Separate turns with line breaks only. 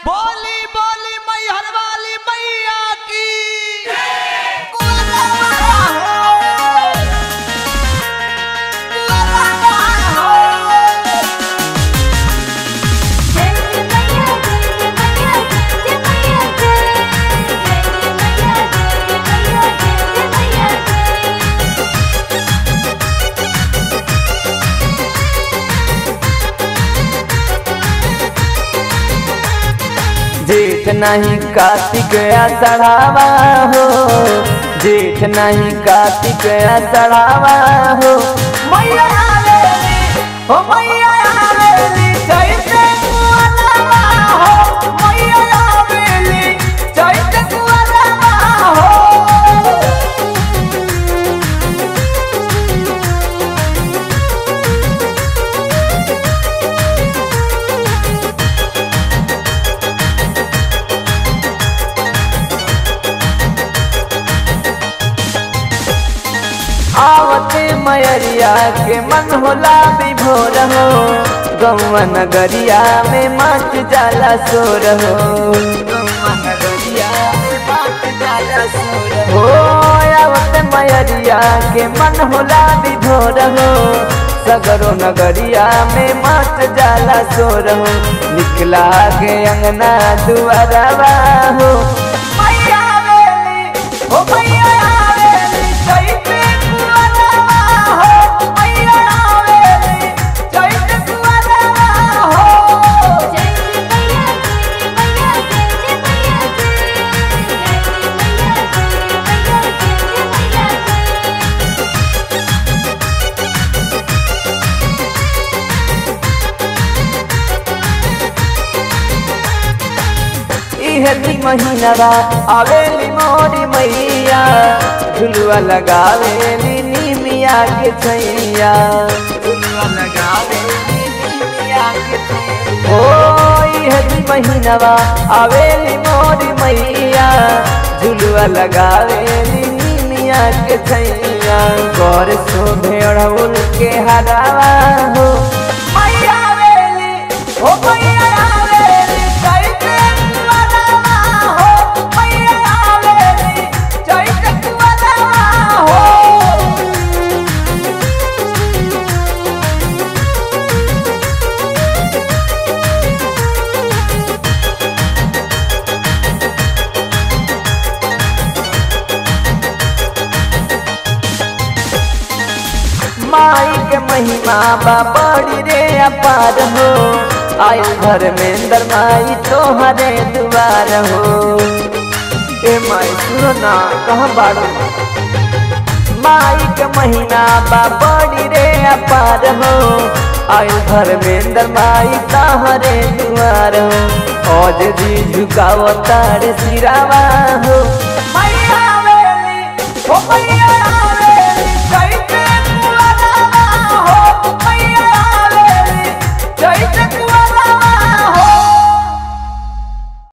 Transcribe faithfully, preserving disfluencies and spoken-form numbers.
बोली बोली मैहर वाली मैया की
जेठ नहीं कार्तिक आषाढ़ावा हो, जेठ नहीं कार्तिक आषाढ़ावा हो। मैया आवेली हो मैया आवेली चैते कुआलावा हो, मैया आवेली चैते कुआलावा हो। आवते मयरिया के मन होला विभोर हो, गौवा नगरिया में मच जाला सोर हो, गौवा नगरिया में मच जाला सोर हो। आवते मयरिया के मन होला विभोर हो, सगरो नगरिया में मच जाला सोर हो। निकला के अंगना दुआरवा हो, मैया आवेली हो मैया आवेली चैते हरी महीना आवेली मोरी मैया, झुलुआ लगावेली नीमिया के छैया, झुलुआ लगावेली नीमिया के छैया। ओ हरी महीना आवेली मोरी मैया, झुलुआ लगावेली नीमिया के छैया। गौर शोभे अड़हुल के हरावा हो, मैया आवेली हो मैया माई के महिमा बा बड़ी रे अपार हो। आयु घर में दर माई तोहरे दुआर हो। ए माई सुनो ना कहाँ बाड़ो, माई के महिमा बा बड़ी रे अपार हो। आयु घर में दर माई तोहरे दुआर हो। औज जी झुकाव तारे सिरावा हो, मैया आवेली हो मैया